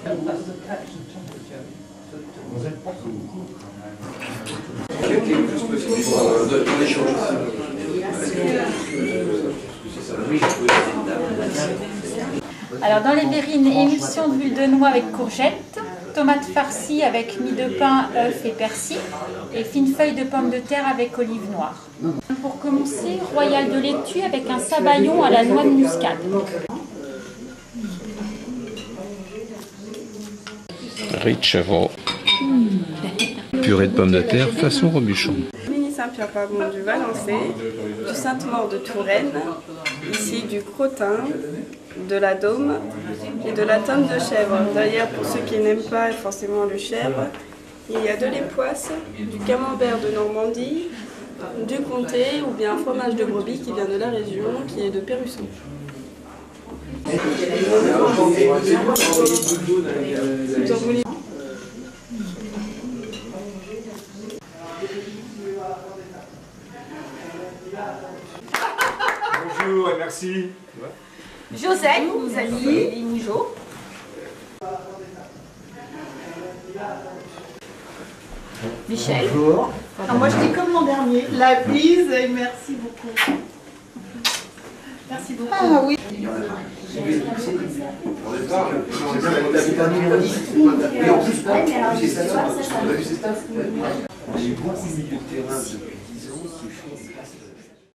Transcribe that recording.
Alors dans les verrines, émulsion d'huile de noix avec courgettes, tomates farcies avec mie de pain, œufs et persil, et fines feuilles de pommes de terre avec olive noire. Pour commencer, royal de laitue avec un sabayon à la noix de muscade. Riz de chèvre. Purée de pommes de terre façon Robuchon. Mini Saint-Pierre-Pavon du Valençay, du Sainte-Maure de Touraine, ici du crottin, de la dôme et de la tome de chèvre. D'ailleurs, pour ceux qui n'aiment pas forcément le chèvre, il y a de l'époisse, du camembert de Normandie, du comté ou bien un fromage de brebis qui vient de la région, qui est de Pérusson. Bonjour et merci. Josette, vous alliez Limougeau. Michel. Bonjour. Alors moi je dis comme l'an dernier, la bise et merci beaucoup. Merci beaucoup. Ah oui. J'ai beaucoup de milieu de terrain depuis